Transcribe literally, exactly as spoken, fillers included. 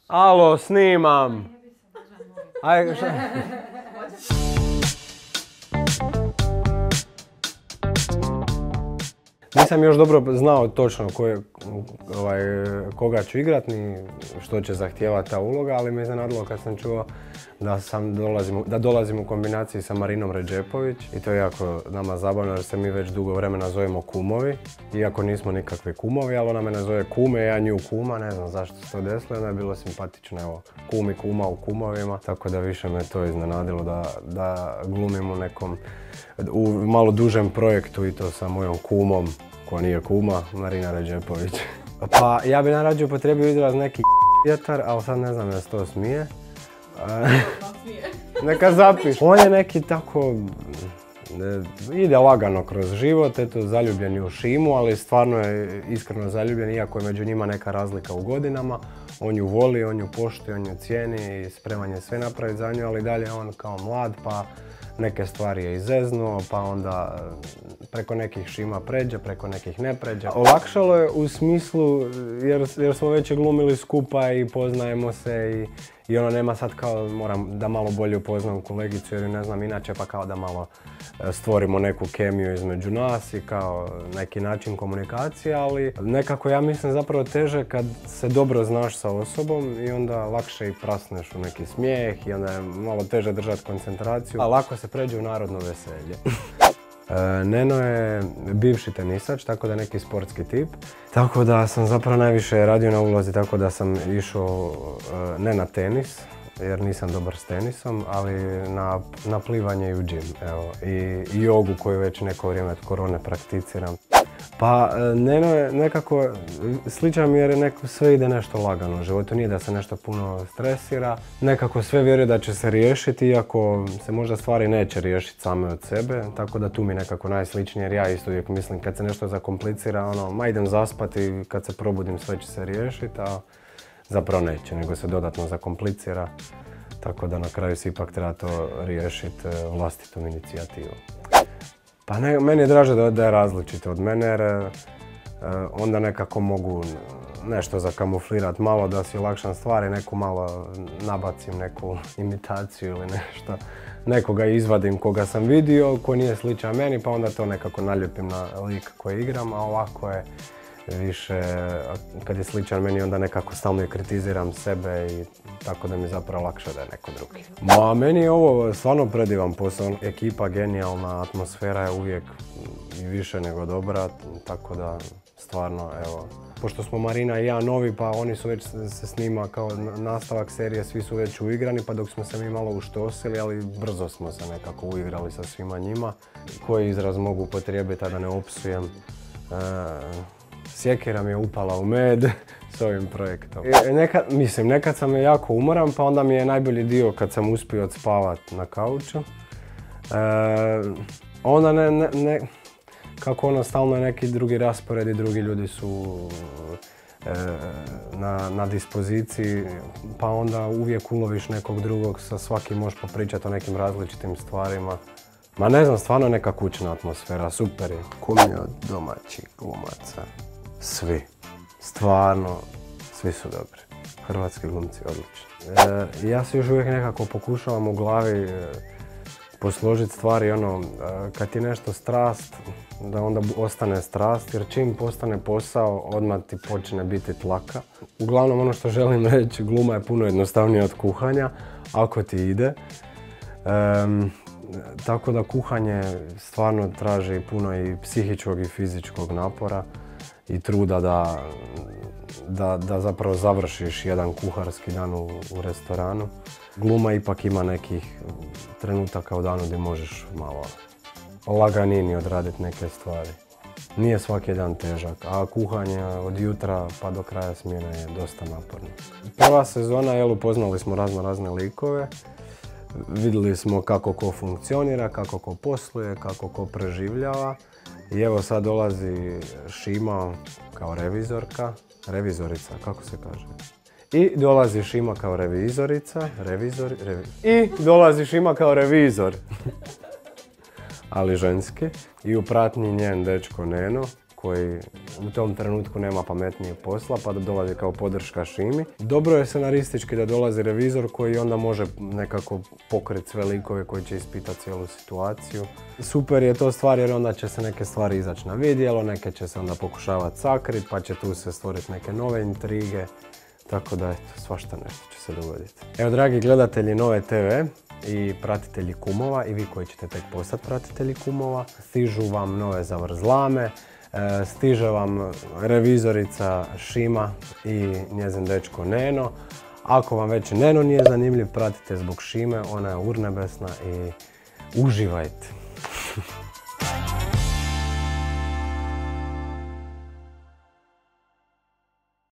Alo, snimam. Aj, šta? Nisam još dobro znao točno koje, ovaj, koga ću igrat, ni što će zahtijevati ta uloga, ali me iznenadilo kad sam čuo da, sam dolazim, da dolazim u kombinaciji sa Marinom Redžepović i to je jako nama zabavno jer se mi već dugo vremena zovemo kumovi, iako nismo nikakvi kumovi, ali ona mene zove kume, ja nju kuma, ne znam zašto se to desilo, onda je bilo simpatično, evo, kum i kuma u kumovima, tako da više me to iznenadilo da, da glumim u nekom, u malo dužem projektu i to sa mojom kumom, ko nije kuma, Marina Redžepović. Pa ja bi najrađe upotrijebio izraz neki vjetar, ali sad ne znam da se to smije. Neka zapiš. On je neki tako, ide lagano kroz život, eto zaljubljen je u Šimu, ali stvarno je iskreno zaljubljen, iako je među njima neka razlika u godinama. On ju voli, on ju poštuje, on ju cijeni i spreman je sve napraviti za nju, ali dalje on kao mlad pa neke stvari je izeznuo, pa onda preko nekih Šima pređe, preko nekih ne pređe. Olakšalo je u smislu jer, jer smo već glumili skupa i poznajemo se i, i ono nema sad kao moram da malo bolje upoznam kolegicu jer ne znam inače pa kao da malo stvorimo neku kemiju između nas i kao neki način komunikacije, ali nekako ja mislim zapravo teže kad se dobro znaš sa osobom i onda lakše i prasneš u neki smijeh i onda je malo teže držati koncentraciju, a lako se pređe u narodno veselje. Neno je bivši tenisač, tako da je neki sportski tip. Tako da sam zapravo najviše radio na ulozi, tako da sam išao ne na tenis, jer nisam dobar s tenisom, ali na, na plivanje i u džim, evo, i, i jogu koju već neko vrijeme od korone prakticiram. Pa Neno je nekako sličan mi jer je neko, sve ide nešto lagano u životu, nije da se nešto puno stresira. Nekako sve vjeruje da će se riješiti, iako se možda stvari neće riješiti same od sebe, tako da tu mi nekako najsličnije jer ja isto uvijek mislim kad se nešto zakomplicira, ono, ma idem zaspati, kad se probudim sve će se riješiti, a zapravo neće, nego se dodatno zakomplicira, tako da na kraju se ipak treba to riješiti vlastitom inicijativom. Pa ne, meni je draže da, da je različito od mene jer e, onda nekako mogu nešto zakamuflirati malo da si olakšam stvari, neku malo nabacim neku imitaciju ili nešto. Nekoga izvadim koga sam vidio, ko nije sličan meni pa onda to nekako naljepim na lik koji igram, a ovako je više, kad je sličan meni onda nekako stalno i kritiziram sebe i tako da mi zapravo lakše da je neko drugi. Ma meni je ovo stvarno predivan posao, ekipa genijalna, atmosfera je uvijek i više nego dobra, tako da stvarno evo. Pošto smo Marina i ja novi pa oni su već se snima kao nastavak serije, svi su već uigrani pa dok smo se mi malo uštosili, ali brzo smo se nekako uigrali sa svima njima. Koji izraz mogu upotrijebiti a da ne opsujem? E, Sjekira mi je upala u med s ovim projektom. Nekad, mislim, nekad sam je jako umoran, pa onda mi je najbolji dio kad sam uspio odspavat na kauču. E, onda ne, ne, ne, kako ono stalno je neki drugi raspored i drugi ljudi su e, na, na dispoziciji, pa onda uvijek uloviš nekog drugog, sa svakim možeš popričati o nekim različitim stvarima. Ma ne znam, stvarno neka kućna atmosfera, super je. Kum je od domaćih glumaca. Svi. Stvarno, svi su dobri. Hrvatski glumci, odlični. E, ja se još uvijek nekako pokušavam u glavi e, posložiti stvari, ono, e, kad ti nešto strast, da onda ostane strast, jer čim postane posao, odmah ti počne biti tlaka. Uglavnom, ono što želim reći, gluma je puno jednostavnija od kuhanja, ako ti ide. E, tako da kuhanje stvarno traži puno i psihičkog i fizičkog napora i truda da, da, da zapravo završiš jedan kuharski dan u, u restoranu. Gluma ipak ima nekih trenutaka u danu gdje možeš malo laganini odraditi neke stvari. Nije svaki dan težak, a kuhanje od jutra pa do kraja smjene je dosta naporno. Prva sezona, jel, upoznali smo razno razne likove. Vidjeli smo kako ko funkcionira, kako ko posluje, kako ko preživljava. I evo sad dolazi Šima kao revizorka, revizorica, kako se kaže? I dolazi Šima kao revizorica, revizor, revi... I dolazi Šima kao revizor, ali ženski. I u pratnji njen dečko Neno, koji u tom trenutku nema pametnijeg posla pa da dolazi kao podrška Šimi. Dobro je scenaristički da dolazi revizor koji onda može nekako pokriti sve likove koji će ispitati cijelu situaciju. Super je to stvar jer onda će se neke stvari izaći na vidjelo, neke će se onda pokušavati sakriti pa će tu se stvoriti neke nove intrige. Tako da eto, svašta nešto će se dogoditi. Evo dragi gledatelji Nove te ve i pratitelji Kumova i vi koji ćete tek postati pratitelji Kumova, stižu vam nove zavrzlame, stiže vam revizorica Šima i njezin dečko Neno. Ako vam već Neno nije zanimljiv, pratite zbog Šime, ona je urnebesna i uživajte.